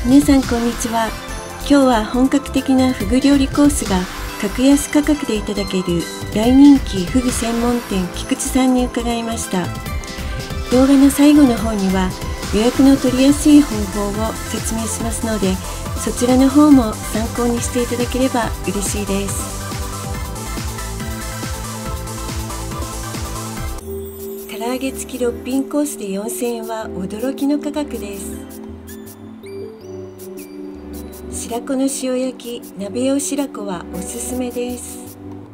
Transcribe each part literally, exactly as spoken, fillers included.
皆さんこんにちは。今日は本格的なフグ料理コースが格安価格でいただける大人気フグ専門店菊池さんに伺いました。動画の最後の方には予約の取りやすい方法を説明しますので、そちらの方も参考にしていただければ嬉しいです。唐揚げ付きろっぴんコースでよんせんえんは驚きの価格です。白子の塩焼き、鍋用白子はおすすめです。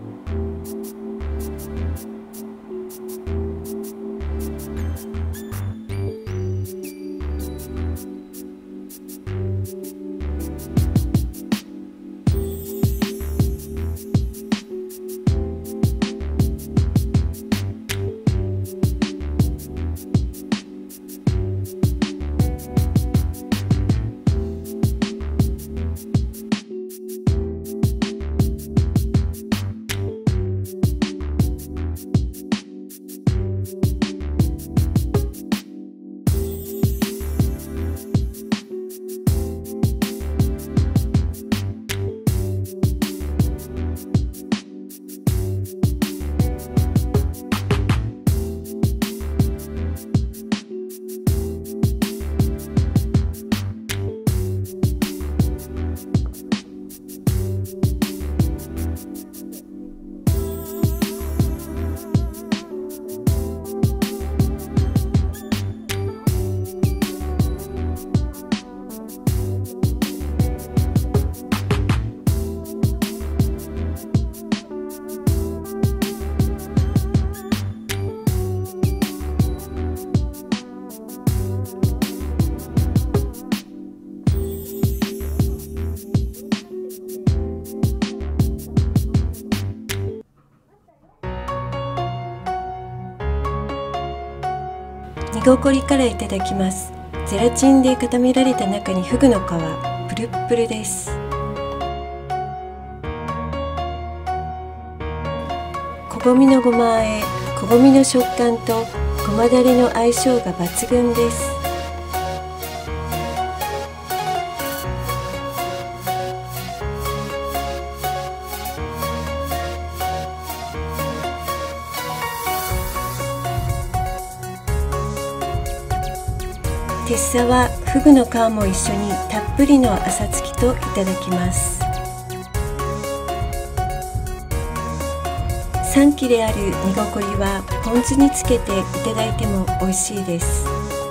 煮ごこりからいただきます。ゼラチンで固められた中にフグの皮、プルップルです。こごみのごま和え、こごみの食感とごまだれの相性が抜群です。てっさはフグの皮も一緒にたっぷりの浅漬きといただきます。さん切れある煮ごこりはポン酢につけていただいても美味しいです。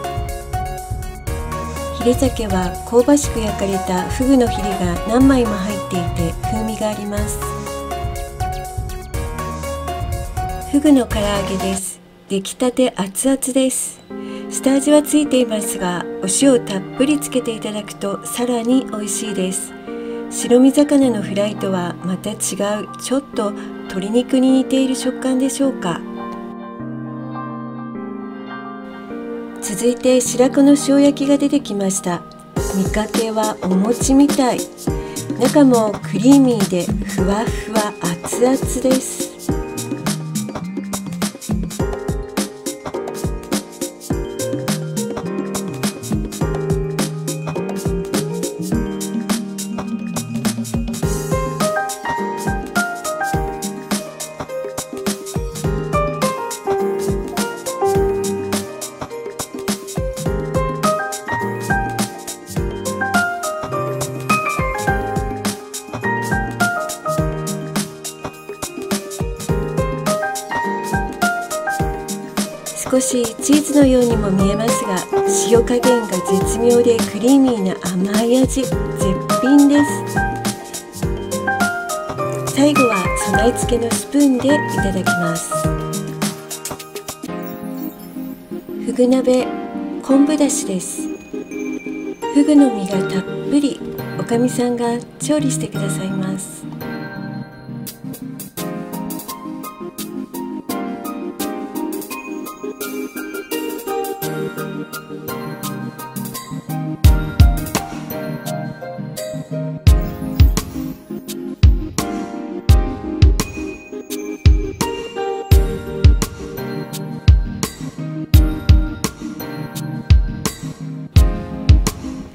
ヒレ酒は香ばしく焼かれたフグのヒレが何枚も入っていて風味があります。フグの唐揚げです。出来たて熱々です。下味はついていますが、お塩をたっぷりつけていただくとさらに美味しいです。白身魚のフライとはまた違う、ちょっと鶏肉に似ている食感でしょうか。続いて白子の塩焼きが出てきました。見かけはお餅みたい。中もクリーミーでふわふわ熱々です。少しチーズのようにも見えますが、塩加減が絶妙でクリーミーな甘い味、絶品です。最後は備え付けのスプーンでいただきます。フグ鍋昆布だしです。フグの身がたっぷり、おかみさんが調理してくださいます。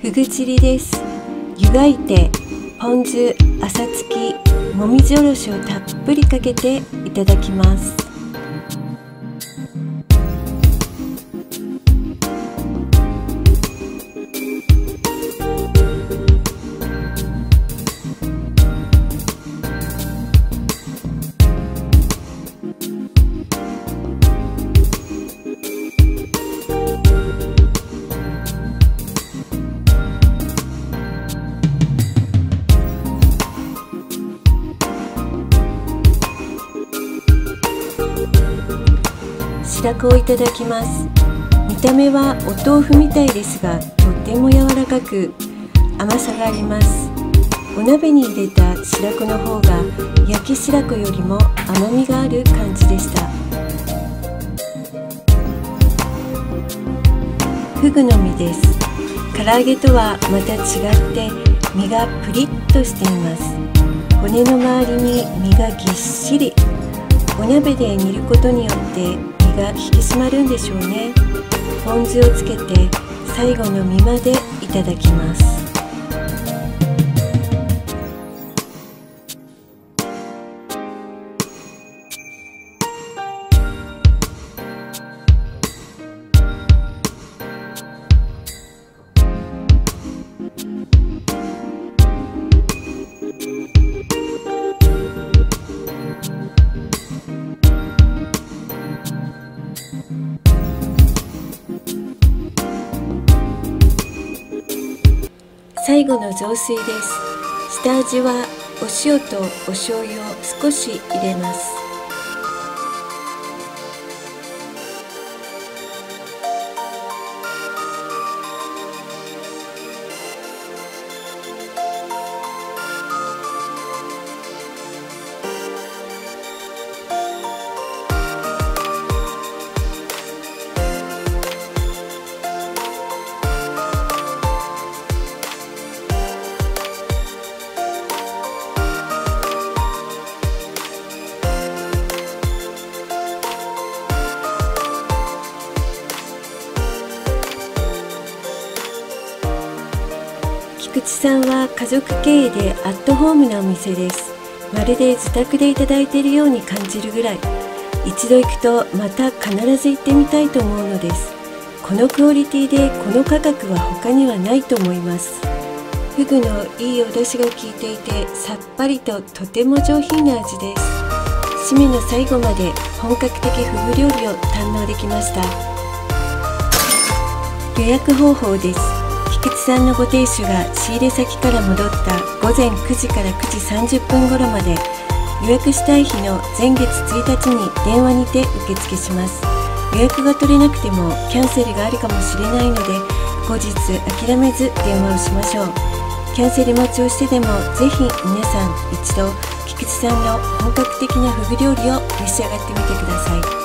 ふぐチリです。湯がいてポン酢、浅漬き、もみじおろしをたっぷりかけていただきます。白子をいただきます。見た目はお豆腐みたいですが、とっても柔らかく甘さがあります。お鍋に入れた白子の方が焼き白子よりも甘みがある感じでした。フグの身です。唐揚げとはまた違って身がプリッとしています。骨の周りに身がぎっしり。お鍋で煮ることによって身が引き締まるんでしょうね。ポン酢をつけて最後の身までいただきます。最後の雑炊です。下味はお塩とお醤油を少し入れます。菊池さんは家族経営でアットホームなお店です。まるで自宅でいただいているように感じるぐらい、一度行くとまた必ず行ってみたいと思うのです。このクオリティでこの価格は他にはないと思います。フグのいいお出汁が効いていてさっぱりととても上品な味です。締めの最後まで本格的フグ料理を堪能できました。予約方法です。菊池さんのご亭主が仕入れ先から戻ったごぜんくじからくじさんじゅっぷん頃まで、予約したい日の前月ついたちに電話にて受付します。予約が取れなくてもキャンセルがあるかもしれないので、後日諦めず電話をしましょう。キャンセル待ちをしてでもぜひ皆さん一度菊池さんの本格的なフグ料理を召し上がってみてください。